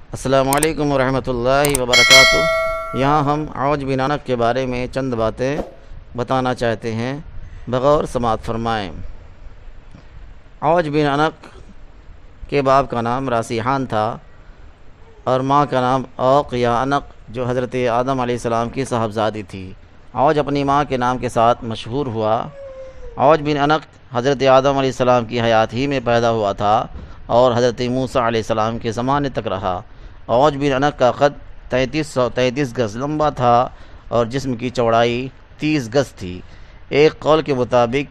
السلام علیکم ورحمۃ اللہ وبرکاتہ۔ یہاں ہم عوج بن انق کے بارے میں چند باتیں بتانا چاہتے ہیں، بغور سماعت فرمائیں۔ عوج بن انق کے باپ کا نام راسیحان تھا اور ماں کا نام اوق یا انق، جو حضرت آدم علیہ السلام کی صاحبزادی تھی۔ عوج اپنی ماں کے نام کے ساتھ مشہور ہوا۔ عوج بن انق حضرت آدم علیہ السلام کی حیات ہی میں پیدا ہوا تھا اور حضرت موسیٰ علیہ السلام کے زمانے تک رہا۔ عوج بن انق کا قد 3333 گز لمبا تھا اور جسم کی چوڑائی 30 گز تھی۔ ایک قول کے مطابق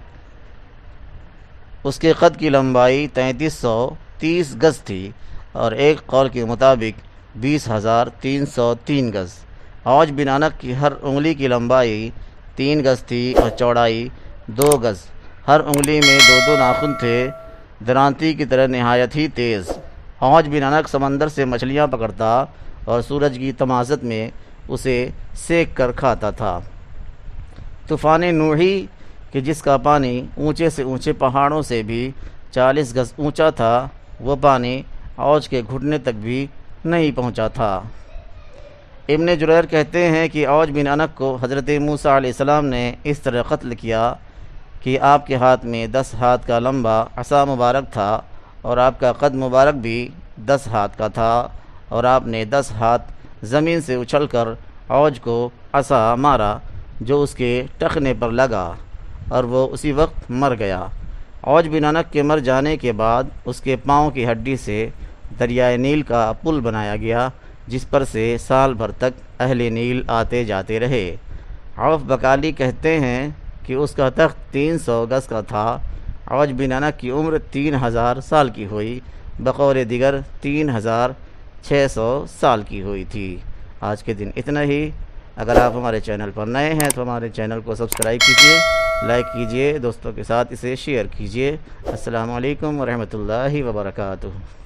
اس کے قد کی لمبائی 3330 گز تھی اور ایک قول کے مطابق 20,303 گز۔ عوج بن انق کی ہر انگلی کی لمبائی 3 گز تھی اور چوڑائی 2 گز۔ ہر انگلی میں 2 ناخن تھے، درانتی کی طرح نہایت ہی تیز۔ عوج بن انق سمندر سے مچھلیاں پکڑتا اور سورج کی تمازت میں اسے سینک کر کھاتا تھا۔ طوفان نوحی کہ جس کا پانی اونچے سے اونچے پہاڑوں سے بھی 40 گز اونچا تھا، وہ پانی عوج کے گھٹنے تک بھی نہیں پہنچا تھا۔ ابن جریر کہتے ہیں کہ عوج بن انق کو حضرت موسیٰ علیہ السلام نے اس طرح قتل کیا کہ آپ کے ہاتھ میں 10 ہاتھ کا لمبا عصا مبارک تھا اور آپ کا قد مبارک بھی 10 ہاتھ کا تھا، اور آپ نے 10 ہاتھ زمین سے اچھل کر عوج کو عصا مارا جو اس کے ٹخنے پر لگا اور وہ اسی وقت مر گیا۔ عوج بن انق کے مر جانے کے بعد اس کے پاؤں کی ہڈی سے دریائے نیل کا پل بنایا گیا، جس پر سے سال بھر تک اہل نیل آتے جاتے رہے۔ عوف بکالی کہتے ہیں کہ اس کا تخت 300 گز کا تھا۔ عوج بن انق کی عمر 3000 سال کی ہوئی، بقول دیگر 3600 سال کی ہوئی تھی۔ آج کے دن اتنا ہی۔ اگر آپ ہمارے چینل پر نئے ہیں تو ہمارے چینل کو سبسکرائب کیجیے، لائک کیجیے، دوستوں کے ساتھ اسے شیئر کیجیے۔ السلام علیکم ورحمۃ اللہ وبرکاتہ۔